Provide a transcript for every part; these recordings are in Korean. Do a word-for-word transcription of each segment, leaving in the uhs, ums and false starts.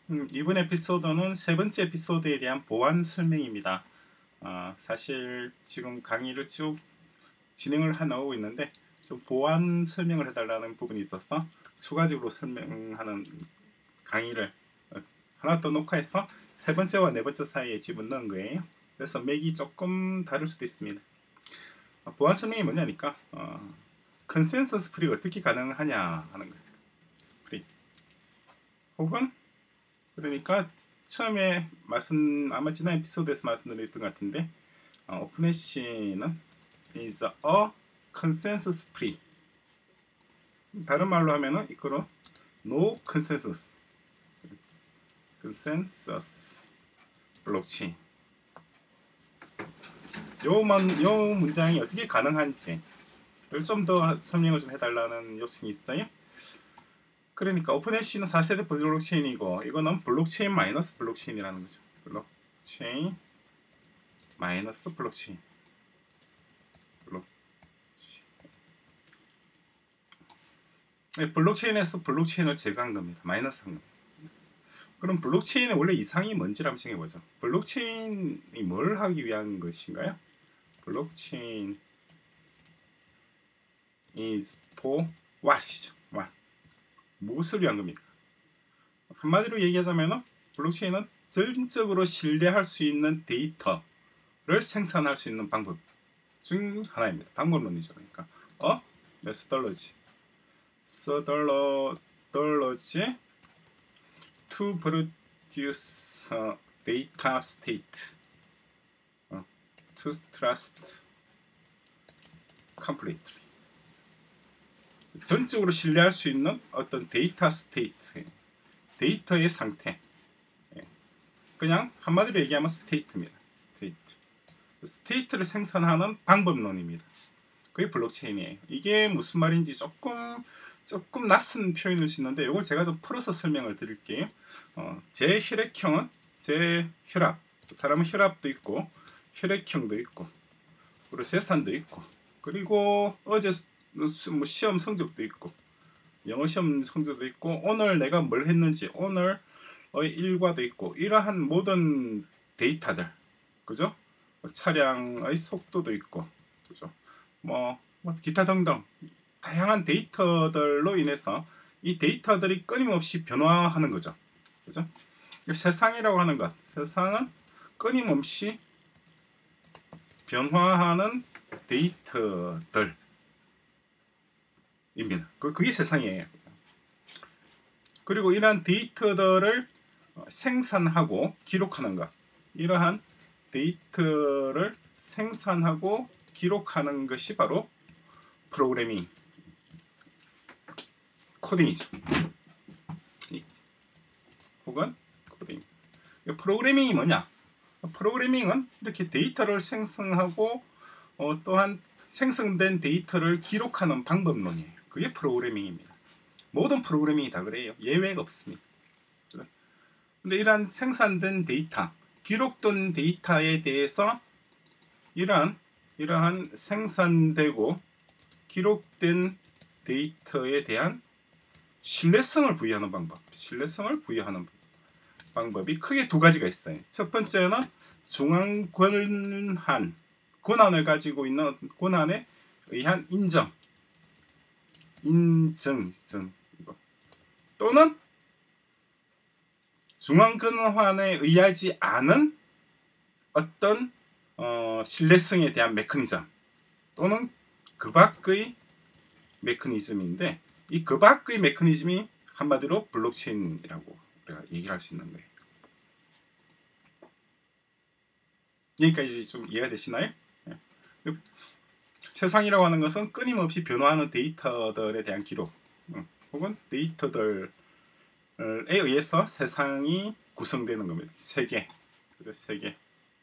음, 이번 에피소드는 세 번째 에피소드에 대한 보완 설명입니다. 어, 사실 지금 강의를 쭉 진행을 해나오고 있는데 좀 보완 설명을 해달라는 부분이 있어서 추가적으로 설명하는 강의를 하나 더 녹화해서 세 번째와 네 번째 사이에 집어넣은 거예요. 그래서 맥이 조금 다를 수도 있습니다. 어, 보완 설명이 뭐냐니까 어, 컨센서스 프리가 어떻게 가능하냐 하는 거예요. 프리 혹은 그러니까 처음에 말씀 아마 지난 에피소드에서 말씀드렸던 것 같은데 어, 오픈해시는 is a consensus free. 다른 말로 하면은 이거로 no consensus consensus 블록체인. 요만 요 문장이 어떻게 가능한지를 좀 더 설명을 좀 해달라는 요청이 있어요. 그러니까 오픈해시는 사 세대 블록체인이고 이거는 블록체인 마이너스 블록체인이라는 거죠. 블록체인 마이너스 블록체인. 네, 블록체인에서 블록체인을 제거한 겁니다. 마이너스 한 겁니다. 그럼 블록체인의 원래 이상이 뭔지를 한번 생각해보죠. 블록체인이 뭘 하기 위한 것인가요? 블록체인 is for what이죠. what. 무엇을 위한 겁니까? 한마디로 얘기하자면 블록체인은 전적으로 신뢰할 수 있는 데이터를 생산할 수 있는 방법 중 하나입니다. 방법론이죠. 그러니까 어? 메소돌로지 methodology to produce a data state uh, to trust completely. 전적으로 신뢰할 수 있는 어떤 데이터 스테이트, 데이터의 상태. 그냥 한마디로 얘기하면 스테이트입니다. 스테이트. 스테이트를 생산하는 방법론입니다. 그게 블록체인이에요. 이게 무슨 말인지 조금 조금 낯선 표현일 수 있는데 이걸 제가 좀 풀어서 설명을 드릴게요. 어, 제 혈액형은 제 혈압, 사람은 혈압도 있고 혈액형도 있고 그리고 재산도 있고 그리고 어제 뭐 시험 성적도 있고 영어 시험 성적도 있고 오늘 내가 뭘 했는지 오늘의 일과도 있고 이러한 모든 데이터들, 그죠? 차량의 속도도 있고, 그죠? 뭐, 뭐 기타 등등 다양한 데이터들로 인해서 이 데이터들이 끊임없이 변화하는 거죠. 그죠? 세상이라고 하는 것, 세상은 끊임없이 변화하는 데이터들입니다. 그게 세상이에요. 그리고 이러한 데이터들을 생산하고 기록하는 것, 이러한 데이터를 생산하고 기록하는 것이 바로 프로그래밍, 코딩이죠. 혹은 코딩. 프로그래밍이 뭐냐? 프로그래밍은 이렇게 데이터를 생성하고 어, 또한 생성된 데이터를 기록하는 방법론이에요. 그게 프로그래밍입니다. 모든 프로그래밍이 다 그래요. 예외가 없습니다. 근데 이러한 생산된 데이터, 기록된 데이터에 대해서 이러한 이러한 생산되고 기록된 데이터에 대한 신뢰성을 부여하는 방법, 신뢰성을 부여하는 방법이 크게 두 가지가 있어요. 첫 번째는 중앙 권한, 권한을 가지고 있는 권한에 의한 인정, 인정, 인정 또는 중앙 권한에 의하지 않은 어떤 어, 신뢰성에 대한 메커니즘 또는 그 밖의 메커니즘인데 이 그 밖의 메커니즘이 한마디로 블록체인이라고 우리가 얘기를 할 수 있는 거예요. 여기까지 좀 이해가 되시나요? 네. 세상이라고 하는 것은 끊임없이 변화하는 데이터들에 대한 기록 음, 혹은 데이터들에 의해서 세상이 구성되는 겁니다. 세계, 세계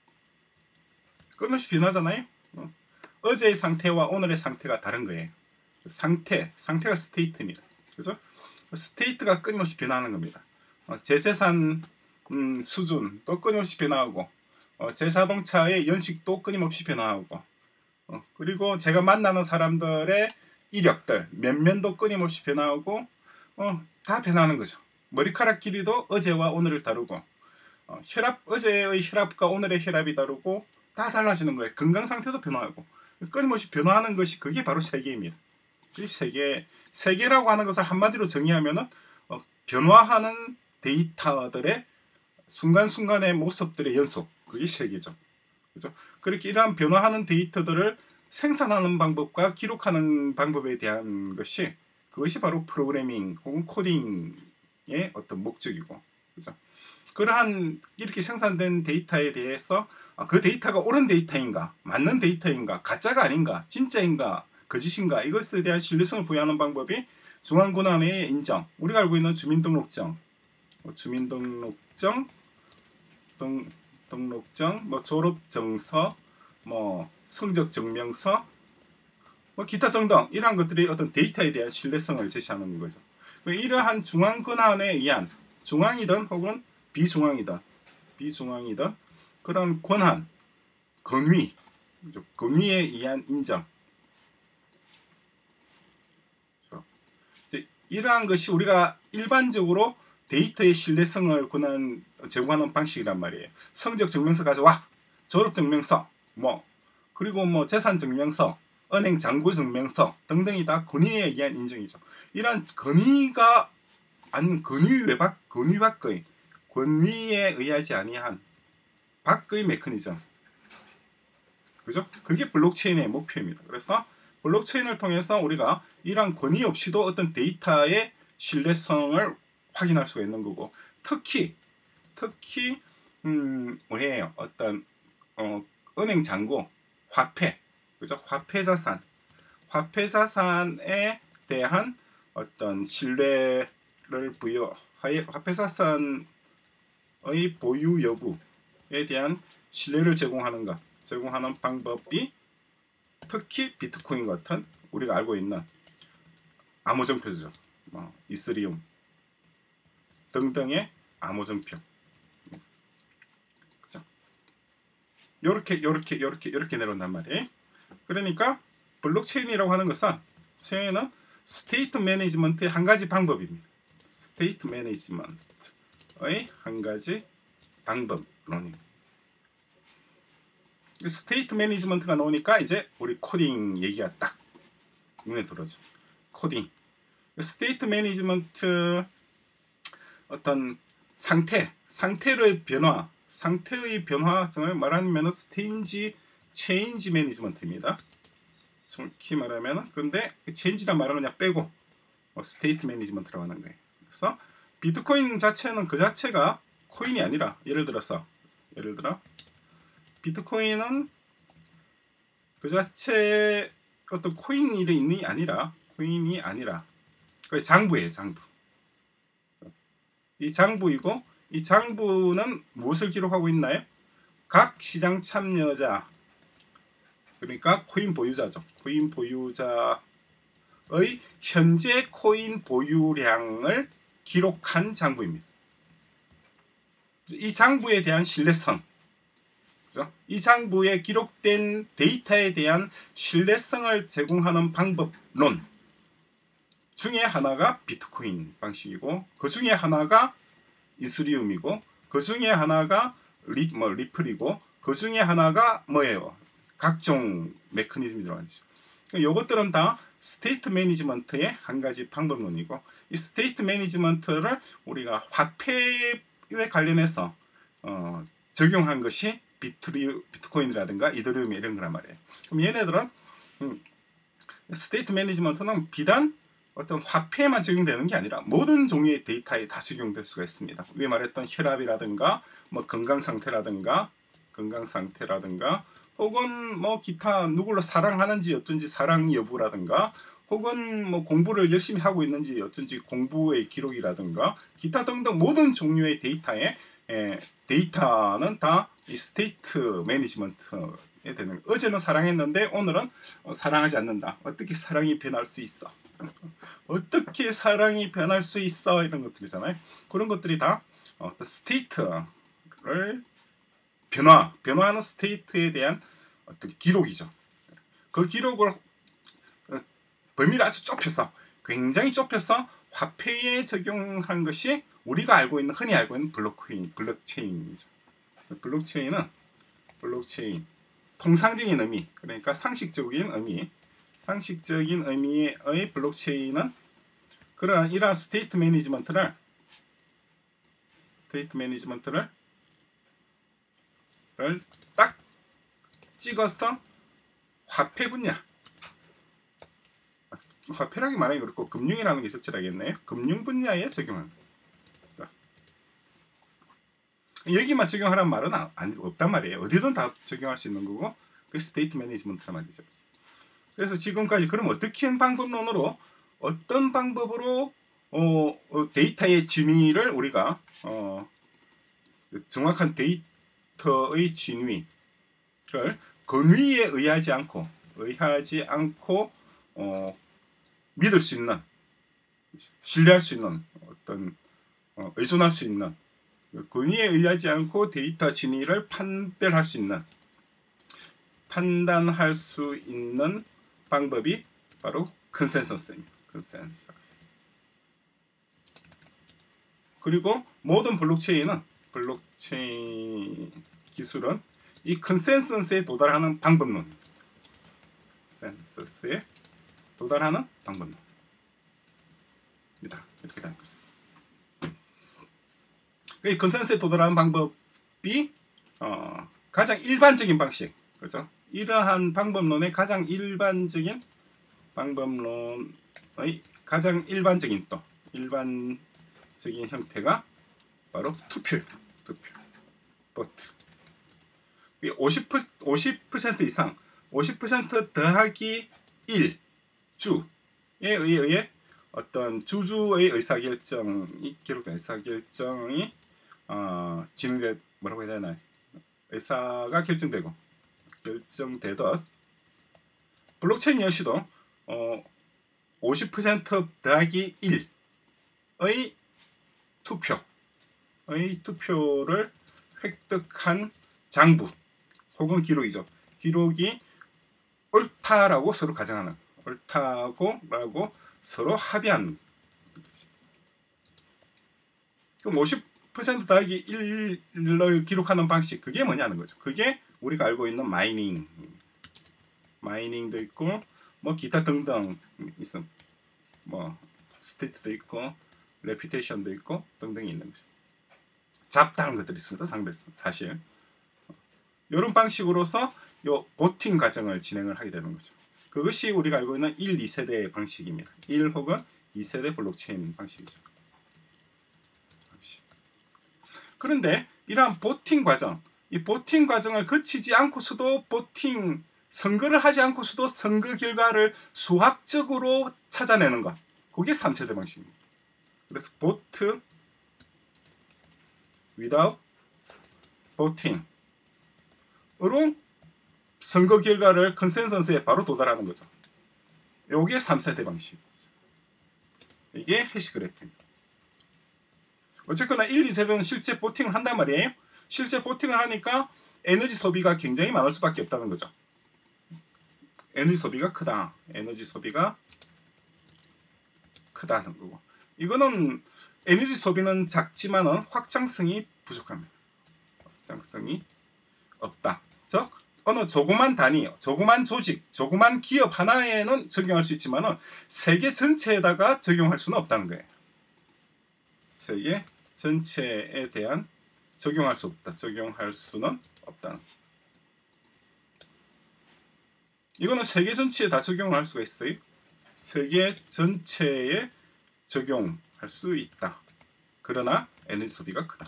끊임없이 변하잖아요. 어. 어제의 상태와 오늘의 상태가 다른 거예요. 상태, 상태가 스테이트입니다. 그죠? 스테이트가 끊임없이 변하는 겁니다. 어, 제 재산 음, 수준도 끊임없이 변화하고 어, 제 자동차의 연식도 끊임없이 변화하고 어, 그리고 제가 만나는 사람들의 이력들, 면면도 끊임없이 변화하고 어, 다 변하는 거죠. 머리카락 길이도 어제와 오늘을 다르고 어, 혈압 어제의 혈압과 오늘의 혈압이 다르고 다 달라지는 거예요. 건강 상태도 변화하고 끊임없이 변화하는 것이 그게 바로 세계입니다. 이 세계 세계라고 하는 것을 한마디로 정의하면은 어, 변화하는 데이터들의 순간순간의 모습들의 연속 그게 세계죠. 그죠? 그렇게 이러한 변화하는 데이터들을 생산하는 방법과 기록하는 방법에 대한 것이 그것이 바로 프로그래밍 혹은 코딩의 어떤 목적이고, 그죠? 그러한 이렇게 생산된 데이터에 대해서 그 데이터가 옳은 데이터인가, 맞는 데이터인가, 가짜가 아닌가, 진짜인가, 거짓인가 이것에 대한 신뢰성을 부여하는 방법이 중앙권한의 인정, 우리가 알고 있는 주민등록증, 주민등록증, 등, 등록증, 뭐 졸업증서, 뭐 성적증명서, 뭐 기타 등등 이러한 것들이 어떤 데이터에 대한 신뢰성을 제시하는 거죠. 이러한 중앙권한에 의한 중앙이든 혹은 비중앙이든 비중앙이든 그런 권한, 권위, 권위에 의한 인정. 이러한 것이 우리가 일반적으로 데이터의 신뢰성을 권한 제공하는 방식이란 말이에요. 성적 증명서 가져와, 졸업 증명서, 뭐 그리고 뭐 재산 증명서, 은행 잔고 증명서 등등이 다 권위에 의한 인정이죠. 이러한 권위가 아닌 권위 외박, 권위 밖의 권위에 의하지 아니한 밖의 메커니즘, 그죠? 그게 블록체인의 목표입니다. 그래서 블록체인을 통해서 우리가 이러한 권위 없이도 어떤 데이터의 신뢰성을 확인할 수가 있는 거고, 특히 특히 음 뭐예요? 어떤 어, 은행 잔고, 화폐, 그죠? 화폐 자산, 화폐 자산에 대한 어떤 신뢰를 부여하여 화폐 자산의 보유 여부에 대한 신뢰를 제공하는 것, 제공하는 방법이 특히 비트코인 같은 우리가 알고 있는 암호정표죠. 뭐 이스리움 등등의 암호정표. 그죠? 요렇게 요렇게 요렇게 요렇게 내려온단 말이에요. 그러니까 블록체인이라고 하는 것은 세는 스테이트 매니지먼트의 한 가지 방법입니다. 스테이트 매니지먼트의 한 가지 방법론입니다. 스테이트 매니지먼트가 나오니까 이제 우리 코딩 얘기가 딱 눈에 들어오죠. 코딩. 스테이트 매니지먼트 어떤 상태, 상태의 변화, 상태의 변화성을 말하면 스테인지 체인지 매니지먼트입니다. 정확히 말하면 근데 체인지란 말은 그냥 빼고 뭐 스테이트 매니지먼트라고 하는 거예요. 그래서 비트코인 자체는 그 자체가 코인이 아니라 예를 들어서 예를 들어 비트코인은 그 자체 어떤 코인이 아니라 코인이 아니라 그 장부예요. 장부. 이 장부이고 이 장부는 무엇을 기록하고 있나요? 각 시장 참여자, 그러니까 코인 보유자죠. 코인 보유자의 현재 코인 보유량을 기록한 장부입니다. 이 장부에 대한 신뢰성, 그죠? 이 장부에 기록된 데이터에 대한 신뢰성을 제공하는 방법론 중에 하나가 비트코인 방식이고, 그 중에 하나가 이스리움이고, 그 중에 하나가 리, 뭐, 리플이고, 그 중에 하나가 뭐예요? 각종 메커니즘이 들어가죠. 이것들은 다 스테이트 매니지먼트의 한 가지 방법론이고, 이 스테이트 매니지먼트를 우리가 화폐에 관련해서 어, 적용한 것이 비트리, 비트코인이라든가 이더리움 이런 거란 말이에요. 그럼 얘네들은 음, 스테이트 매니지먼트는 비단 어떤 화폐에만 적용되는 게 아니라 모든 종류의 데이터에 다 적용될 수가 있습니다. 위에 말했던 혈압이라든가 뭐 건강 상태라든가 건강 상태라든가 혹은 뭐 기타 누구를 사랑하는지 어쩐지 사랑 여부라든가 혹은 뭐 공부를 열심히 하고 있는지 어쩐지 공부의 기록이라든가 기타 등등 모든 종류의 데이터에 에, 데이터는 다 이 스테이트 매니지먼트에 되는. 어제는 사랑했는데 오늘은 어, 사랑하지 않는다. 어떻게 사랑이 변할 수 있어? 어떻게 사랑이 변할 수 있어? 이런 것들이잖아요. 그런 것들이 다 어, 스테이트를 변화, 변화하는 스테이트에 대한 어떤 기록이죠. 그 기록을 범위를 아주 좁혀서, 굉장히 좁혀서 화폐에 적용한 것이 우리가 알고 있는 흔히 알고 있는 블록체인, 블록체인이죠. 블록체인은 블록체인 통상적인 의미, 그러니까 상식적인 의미, 상식적인 의미의 블록체인은 그러한 이러한 스테이트 매니지먼트를 스테이트 매니지먼트를 딱 찍어서 화폐 분야, 화폐라기 말하기 그렇고 금융이라는 게 적절하겠네요. 금융 분야에 적용합니다. 여기만 적용하라는 말은 안, 안, 없단 말이에요. 어디든 다 적용할 수 있는 거고 그 스테이트 매니지먼트란 말이죠. 그래서 지금까지 그럼 어떻게 한 방법론으로 어떤 방법으로 어, 어, 데이터의 진위를 우리가 어, 정확한 데이터의 진위를 근위에 의하지 않고 의하지 않고 어, 믿을 수 있는, 신뢰할 수 있는, 어떤 어, 의존할 수 있는, 근위에 의하지 않고 데이터 진위를 판별할 수 있는, 판단할 수 있는 방법이 바로 컨센서스입니다. 컨센서스. 그리고 모든 블록체인은 블록체인 기술은 이 컨센서스에 도달하는 방법론입니다. 컨센서스에 도달하는 방법론입니다. 이렇게 되는 거죠. 이 컨센서스에 도달하는 방법이 어, 가장 일반적인 방식, 그렇죠? 이러한 방법론의 가장 일반적인 방법론의 가장 일반적인 또 일반적인 형태가 바로 투표입니다. 투표, 보트. 오십 퍼센트, 오십 퍼센트 이상, 오십 퍼센트 더하기 일 주에 의해 어떤 주주의 의사결정이 기록된 의사결정이 어, 진행돼 뭐라고 해야 되나요? 의사가 결정되고 결정되듯 블록체인 역시도 어, 오십 퍼센트 더하기 일의 투표의 투표를 획득한 장부 혹은 기록이죠. 기록이 옳다라고 서로 가정하는, 옳다고라고 서로 합의하는. 그럼 오십 퍼센트 더하기 일을 기록하는 방식, 그게 뭐냐는 거죠. 그게 우리가 알고 있는 마이닝, 마이닝도 있고 뭐 기타 등등 있음, 뭐 스테이트도 있고 레퓨테이션도 있고 등등이 있는 거죠. 잡다한 것들이 있습니다. 상대 사실 이런 방식으로서 요 보팅 과정을 진행을 하게 되는 거죠. 그것이 우리가 알고 있는 일, 이 세대 방식입니다. 일 혹은 이 세대 블록체인 방식이죠. 방식. 그런데 이러한 보팅 과정, 이 보팅 과정을 거치지 않고서도 보팅 선거를 하지 않고서도 선거 결과를 수학적으로 찾아내는 것, 그게 삼 세대 방식입니다. 그래서 vote without voting 으로 선거 결과를 컨센서스에 바로 도달하는 거죠. 이게 삼 세대 방식. 이게 해시그래프입니다. 어쨌거나 일, 이 세대는 실제 보팅을 한단 말이에요. 실제 보팅을 하니까 에너지 소비가 굉장히 많을 수밖에 없다는 거죠. 에너지 소비가 크다. 에너지 소비가 크다는 거고. 이거는 에너지 소비는 작지만은 확장성이 부족합니다. 확장성이 없다. 즉 어느 조그만 단위, 조그만 조직, 조그만 기업 하나에는 적용할 수 있지만은 세계 전체에다가 적용할 수는 없다는 거예요. 세계 전체에 대한 적용할 수 없다. 적용할 수는 없다는. 이거는 세계 전체에 다 적용할 수가 있어요. 세계 전체에 적용할 수 있다. 그러나 에너지 소비가 크다.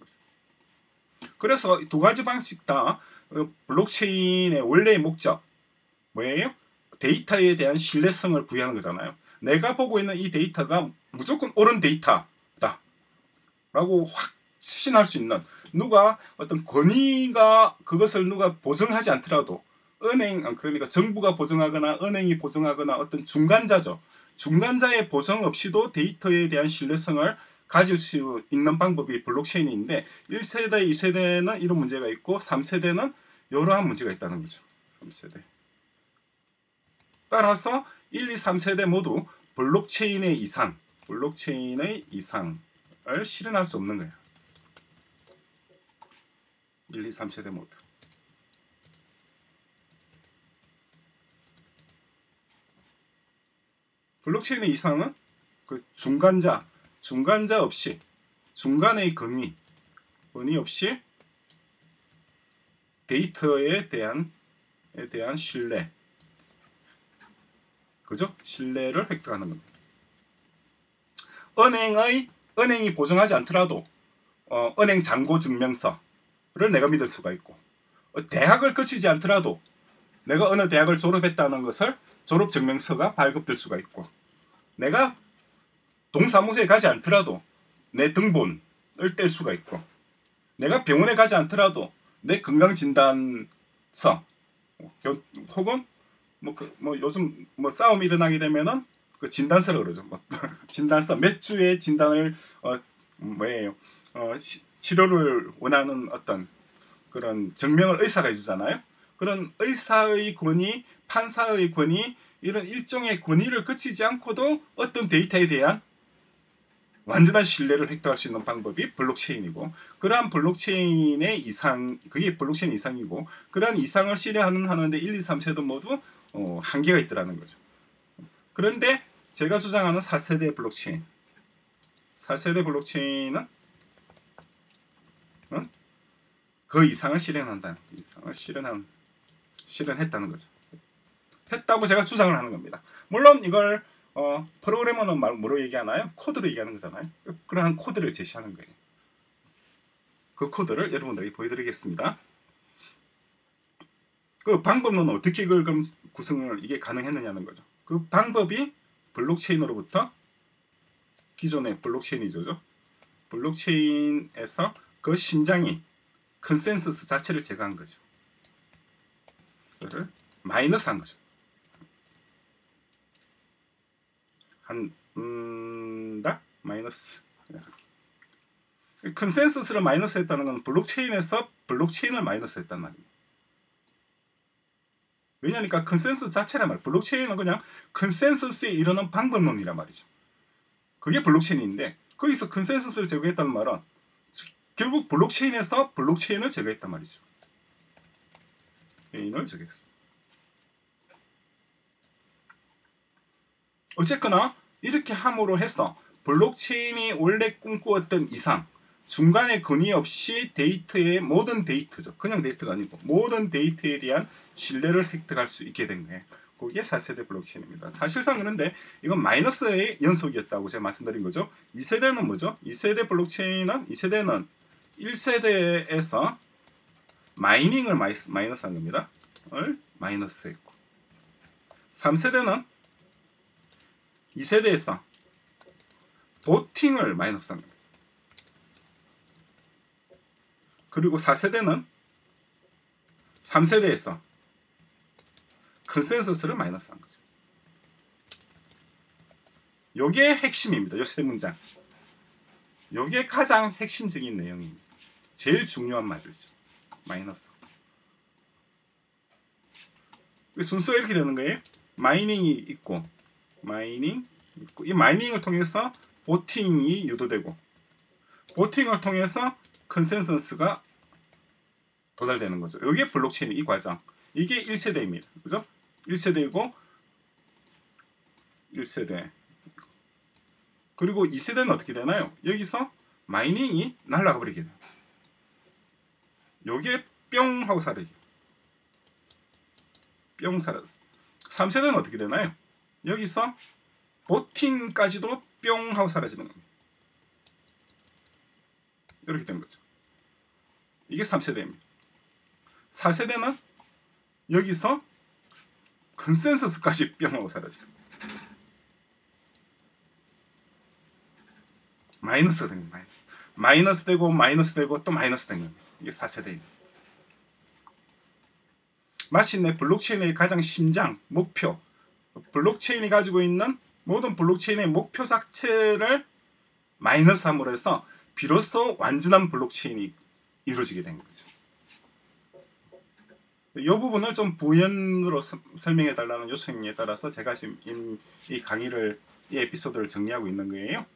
그래서 두 가지 방식 다 블록체인의 원래의 목적 뭐예요? 데이터에 대한 신뢰성을 부여하는 거잖아요. 내가 보고 있는 이 데이터가 무조건 옳은 데이터다 라고 확신할 수 있는, 누가 어떤 권위가 그것을 누가 보증하지 않더라도 은행, 그러니까 정부가 보증하거나 은행이 보증하거나 어떤 중간자죠. 중간자의 보증 없이도 데이터에 대한 신뢰성을 가질 수 있는 방법이 블록체인인데 일 세대, 이 세대는 이런 문제가 있고 삼 세대는 이러한 문제가 있다는 거죠. 삼 세대. 따라서 일, 이, 삼 세대 모두 블록체인의 이상, 블록체인의 이상, 실현할 수 없는 거예요. 일, 이, 삼 세대 모두. 블록체인의 이상은 그 중간자, 중간자 없이, 중간의 건의, 건의 없이 데이터에 대한, 에 대한 신뢰, 그죠? 신뢰를 획득하는 겁니다. 은행의, 은행이 보증하지 않더라도, 어, 은행 잔고 증명서를 내가 믿을 수가 있고, 어, 대학을 거치지 않더라도 내가 어느 대학을 졸업했다는 것을 졸업 증명서가 발급될 수가 있고, 내가 동사무소에 가지 않더라도 내 등본을 뗄 수가 있고, 내가 병원에 가지 않더라도 내 건강진단서 혹은 뭐, 그, 뭐 요즘 뭐 싸움이 일어나게 되면은 그 진단서라고 그러죠. 뭐 진단서 몇 주의 진단을 어 뭐예요? 어 시, 치료를 원하는 어떤 그런 증명을 의사가 해주잖아요. 그런 의사의 권위, 판사의 권위, 이런 일종의 권위를 거치지 않고도 어떤 데이터에 대한 완전한 신뢰를 획득할 수 있는 방법이 블록체인이고, 그러한 블록체인의 이상, 그게 블록체인 이상이고, 그러한 이상을 실현하는 하는데 일, 이, 삼 세대 모두 어, 한계가 있더라는 거죠. 그런데 제가 주장하는 사 세대 블록체인, 사 세대 블록체인은 어? 그 이상을 실현한다, 이상을 실현한, 실현했다는 거죠. 했다고 제가 주장을 하는 겁니다. 물론 이걸 어, 프로그래머는 말 뭐로 얘기하나요? 코드로 얘기하는 거잖아요. 그러한 코드를 제시하는 거예요. 그 코드를 여러분들에게 보여드리겠습니다. 그 방법은 어떻게 이걸 그럼 구성을 이게 가능했느냐는 거죠. 그 방법이 블록체인으로부터 기존의 블록체인이죠. 블록체인에서 그 심장인 컨센서스 자체를 제거한 거죠. 를 마이너스한 거죠. 한, 음, 다? 마이너스. 컨센서스를 마이너스 했다는 건 블록체인에서 블록체인을 마이너스 했단 말입니다. 왜냐니까 컨센서스 자체란 말이에요. 블록체인은 그냥 컨센서스에 이르는 방법론이란 말이죠. 그게 블록체인인데, 거기서 컨센서스를 제거했다는 말은 결국 블록체인에서 블록체인을 제거했단 말이죠. 체인을 제거했어. 어쨌거나 이렇게 함으로 해서 블록체인이 원래 꿈꾸었던 이상, 중간에 건의 없이 데이터의 모든 데이터죠. 그냥 데이터가 아니고 모든 데이터에 대한 신뢰를 획득할 수 있게 된 거예요. 그게 사 세대 블록체인입니다. 사실상 그런데 이건 마이너스의 연속이었다고 제가 말씀드린 거죠. 이 세대는 뭐죠? 이 세대 블록체인은, 이 세대는 일 세대에서 마이닝을 마이너스한 겁니다. 을 마이너스 했고, 삼 세대는 이 세대에서 보팅을 마이너스한 겁니다. 그리고 사 세대는 삼 세대에서 컨센서스를 마이너스한 거죠. 요게 핵심입니다. 요 세 문장. 요게 가장 핵심적인 내용입니다. 제일 중요한 말이죠. 마이너스. 순서가 이렇게 되는 거예요. 마이닝이 있고, 마이닝 있고, 이 마이닝을 통해서 보팅이 유도되고, 보팅을 통해서 컨센서스가 도달되는 거죠. 이게 블록체인 이 과정. 이게 일 세대입니다. 그죠? 일 세대이고 일 세대. 그리고 이 세대는 어떻게 되나요? 여기서 마이닝이 날아가 버리게 돼요. 요게 뿅 하고 사라지게. 뿅 사라졌어. 삼 세대는 어떻게 되나요? 여기서 보팅까지도 뿅 하고 사라지는 겁니다. 이렇게 된 거죠. 이게 삼 세대입니다. 사 세대는 여기서 컨센서스까지 뿅 하고 사라져요. 마이너스 되는 마이너스. 마이너스 되고 마이너스 되고 또 마이너스 된 겁니다. 이게 사 세대입니다. 마침내 블록체인의 가장 심장, 목표, 블록체인이 가지고 있는 모든 블록체인의 목표 자체를 마이너스함으로 해서 비로소 완전한 블록체인이 이루어지게 된 거죠. 이 부분을 좀 부연으로 서, 설명해 달라는 요청에 따라서 제가 지금 이, 이 강의를, 이 에피소드를 정리하고 있는 거예요.